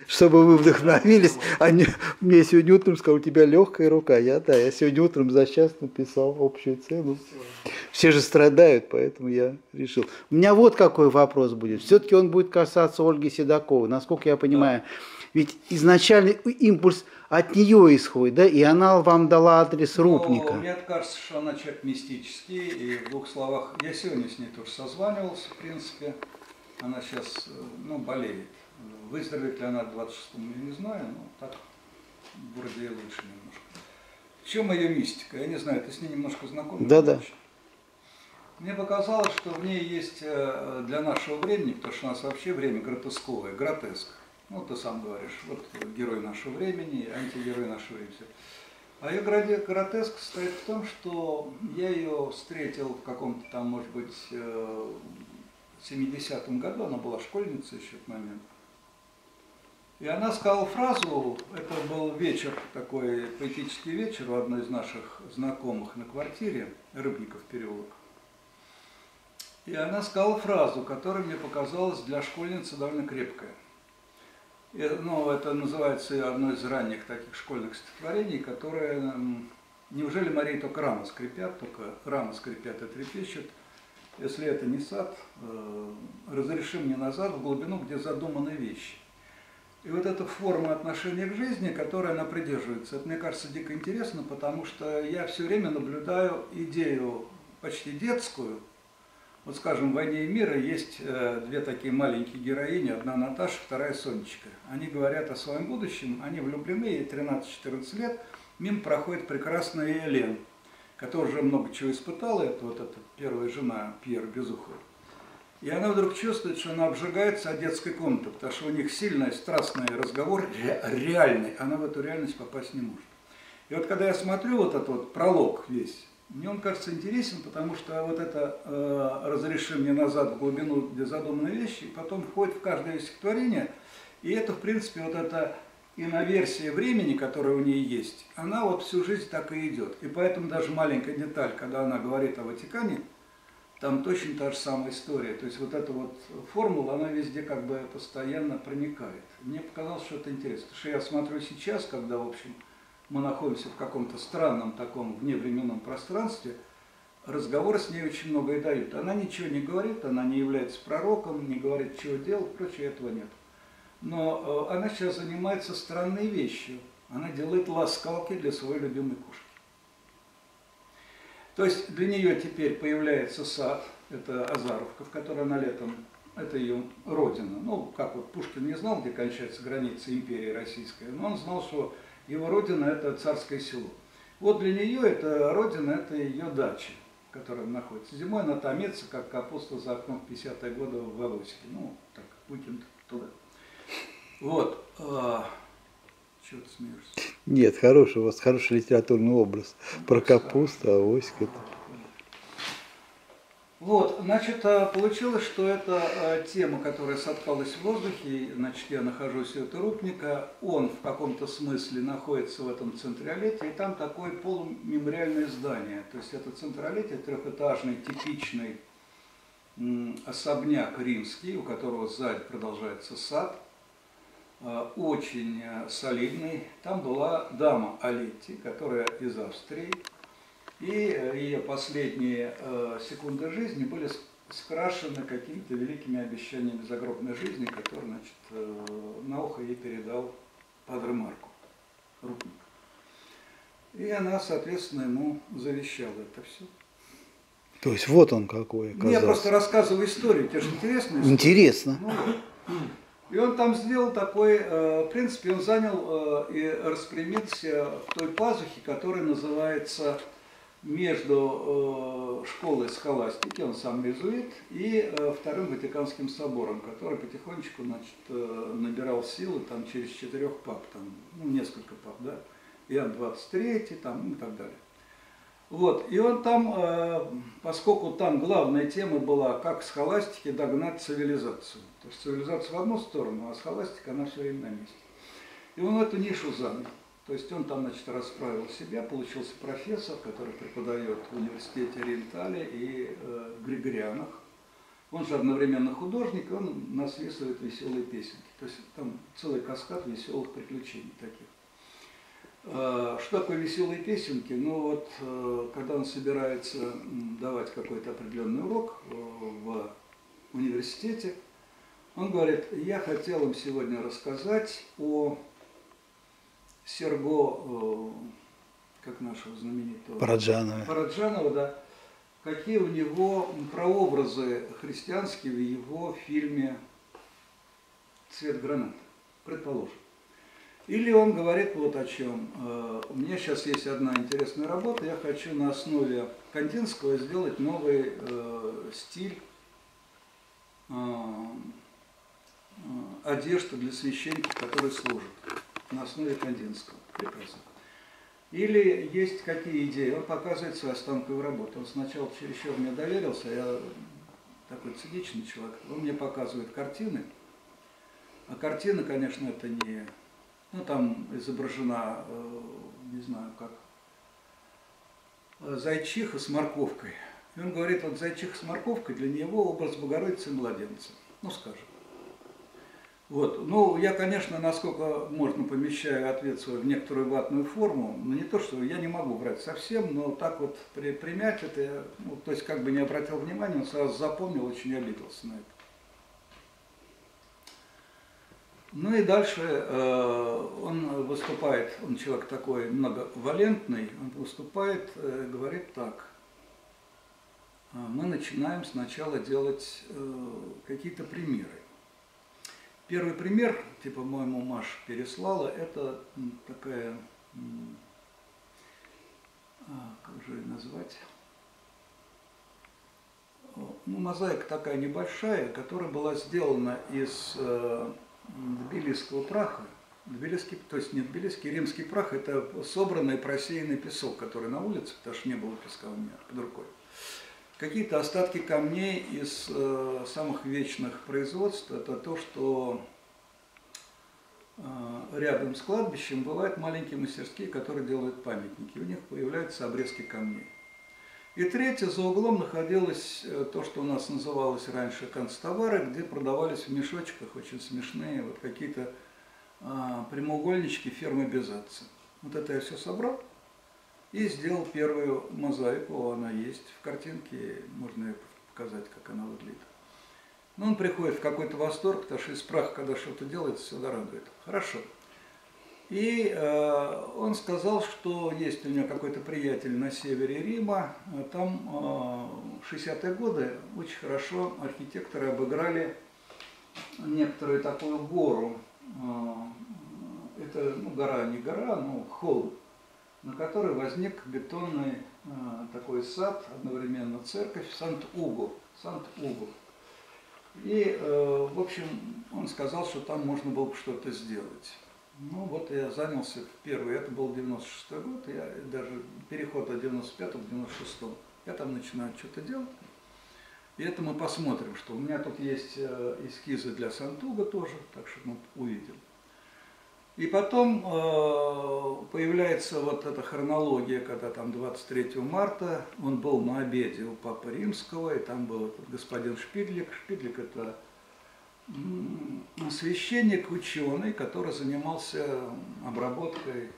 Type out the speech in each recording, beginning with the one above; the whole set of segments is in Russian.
чтобы вы вдохновились. Мне сегодня утром сказал, у тебя легкая рука. Я сегодня утром за час написал общую цену. Все же страдают, поэтому я решил. У меня вот какой вопрос будет. Все-таки он будет касаться Ольги Седоковой. Насколько я понимаю, ведь изначальный импульс от нее исходит, да, и она вам дала адрес Рупника. Мне кажется, что она человек мистический, и в двух словах, я сегодня с ней тоже созванивался, в принципе, она сейчас, болеет. Выздоровеет ли она к 26-му, я не знаю, но так вроде и лучше немножко. В чем ее мистика? Я не знаю, ты с ней немножко знаком? Да. Мне показалось, что в ней есть для нашего времени, потому что у нас вообще время гротесковое, гротеск. Ну, ты сам говоришь, вот герой нашего времени, антигерой нашего времени. А ее гротеск состоит в том, что я ее встретил в каком-то там, может быть, 70-м году, она была школьницей еще в тот момент. И она сказала фразу, это был вечер, такой поэтический вечер у одной из наших знакомых на квартире, Рыбников переулок. И она сказала фразу, которая мне показалась для школьницы довольно крепкая. Это называется одно из ранних таких школьных стихотворений, которые, неужели морей только рамы скрипят и трепещут, если это не сад, разреши мне назад в глубину, где задуманы вещи. И вот эта форма отношения к жизни, которой она придерживается, это, мне кажется, дико интересно, потому что я все время наблюдаю идею почти детскую. Вот, скажем, в «Войне и мире» есть две такие маленькие героини, одна Наташа, вторая Сонечка. Они говорят о своем будущем, они влюблены, ей 13-14 лет, мимо проходит прекрасная Елена, которая уже много чего испытала, это вот эта первая жена Пьера Безухова. И она вдруг чувствует, что она обжигается от детской комнаты, потому что у них сильный, страстный разговор, реальный, она в эту реальность попасть не может. И вот когда я смотрю вот этот вот пролог весь, мне он кажется интересен, потому что вот это «разреши мне назад в глубину, где задуманы вещи», потом входит в каждое стихотворение, и это, в принципе, вот эта иноверсия времени, которая у нее есть, она вот всю жизнь так и идет. И поэтому даже маленькая деталь, когда она говорит о Ватикане, там точно та же самая история. То есть вот эта вот формула, она везде как бы постоянно проникает. Мне показалось, что это интересно. Потому что я смотрю сейчас, когда, в общем, мы находимся в каком-то странном таком вневременном пространстве, разговоры с ней очень многое дают. Она ничего не говорит, она не является пророком, не говорит, чего делать, прочее, этого нет. Но она сейчас занимается странной вещью. Она делает ласкалки для своей любимой кошки. То есть для нее теперь появляется сад, это Азаровка, в которой она летом, это ее родина. Ну, как вот Пушкин не знал, где кончается граница империи российской, но он знал, что его родина – это Царское Село. Вот для нее это родина, это ее дача, в которой она находится. Зимой она томится, как капуста за окном в 50-е годы в Волосике. Ну, так, выкинут туда. Вот. Чего ты смеешься? Нет, у вас хороший литературный образ. Про капусту, авоську. Вот, значит, получилось, что это тема, которая соткалась в воздухе, значит, я нахожусь у этого Рупника, он в каком-то смысле находится в этом централете, и там такое полумемориальное здание, то есть это централете, трехэтажный, типичный особняк римский, у которого сзади продолжается сад, очень солидный. Там была дама Алетти, которая из Австрии, и ее последние секунды жизни были скрашены какими-то великими обещаниями загробной жизни, которые, значит, на ухо ей передал падре Марко, Рупник. И она, соответственно, ему завещала это все. То есть вот он какой оказался. Я просто рассказываю историю, тебе же интересно? Интересно. И он там сделал такой, в принципе, он занял и распрямился в той пазухе, которая называется между школой схоластики, он сам иезуит, и Вторым Ватиканским собором, который потихонечку, значит, набирал силы там, через 4 пап, там, несколько пап, да, Иоанн 23, там, и так далее. Вот, и он там, поскольку там главная тема была, как схоластики догнать цивилизацию. То есть цивилизация в одну сторону, а схоластика, она все время на месте. И он эту нишу занял. То есть он там, значит, расправил себя, получился профессор, который преподает в университете Ориентале и Григорианах. Он же одновременно художник, и он насвистывает веселые песенки. То есть там целый каскад веселых приключений таких. Что такое веселые песенки? Ну вот, когда он собирается давать какой-то определенный урок в университете, он говорит: я хотел им сегодня рассказать о Серго, как нашего знаменитого Параджанова, да, какие у него прообразы христианские в его фильме «Цвет граната», предположим. Или он говорит вот о чем. У меня сейчас есть одна интересная работа, я хочу на основе Кандинского сделать новый стиль одежды для священников, которые служат, на основе Кандинского. Прекрасно. Или есть какие идеи, он показывает свою станковую работу. Он сначала чересчур мне доверился, я такой циничный человек, он мне показывает картины, а картины, конечно, это не... Ну, там изображена, не знаю как, зайчиха с морковкой. И он говорит, вот зайчиха с морковкой для него образ Богородицы и младенца. Ну, скажем. Вот. Ну, я, конечно, насколько можно помещаю ответ свой в некоторую ватную форму, но не то, что я не могу брать совсем, но так вот примять это, ну, то есть как бы не обратил внимания, он сразу запомнил, очень обиделся на это. Ну и дальше он выступает, он человек такой многовалентный, он выступает, говорит так: мы начинаем сначала делать какие-то примеры. Первый пример, типа моему Маша переслала, это такая, как же ее назвать, ну, мозаика такая небольшая, которая была сделана из тбилисского праха. Тбилисский, то есть не тбилисский, римский прах — это собранный просеянный песок, который на улице, потому что не было песка у меня под рукой. Какие-то остатки камней из самых вечных производств — это то, что рядом с кладбищем бывают маленькие мастерские, которые делают памятники. У них появляются обрезки камней. И третье, за углом находилось то, что у нас называлось раньше канцтовары, где продавались в мешочках очень смешные вот какие-то прямоугольнички фермы Безатца. Вот это я все собрал и сделал первую мозаику, она есть в картинке, можно ее показать, как она выглядит. Но он приходит в какой-то восторг, потому что из праха, когда что-то делается, всегда радует. Хорошо. И он сказал, что есть у него какой-то приятель на севере Рима, там в 60-е годы очень хорошо архитекторы обыграли некоторую такую гору. Это гора, не гора, но холм, на которой возник бетонный такой сад, одновременно церковь, Сант-Уго. И, в общем, он сказал, что там можно было бы что-то сделать. Ну вот я занялся первый, это был 96-й год, я даже переход от 95-го к 96-му. Я там начинаю что-то делать. И это мы посмотрим, что у меня тут есть эскизы для Сант-Уго тоже, так что мы увидим. И потом появляется вот эта хронология, когда там 23 марта он был на обеде у Папы Римского, и там был этот господин Шпидлик. Шпидлик — это священник, ученый, который занимался обработкой,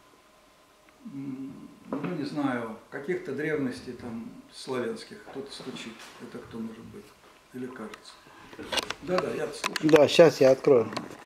ну не знаю, каких-то древностей там славянских. Кто-то стучит. Это кто может быть? Или кажется? Да-да, я слушаю. Да, сейчас я открою.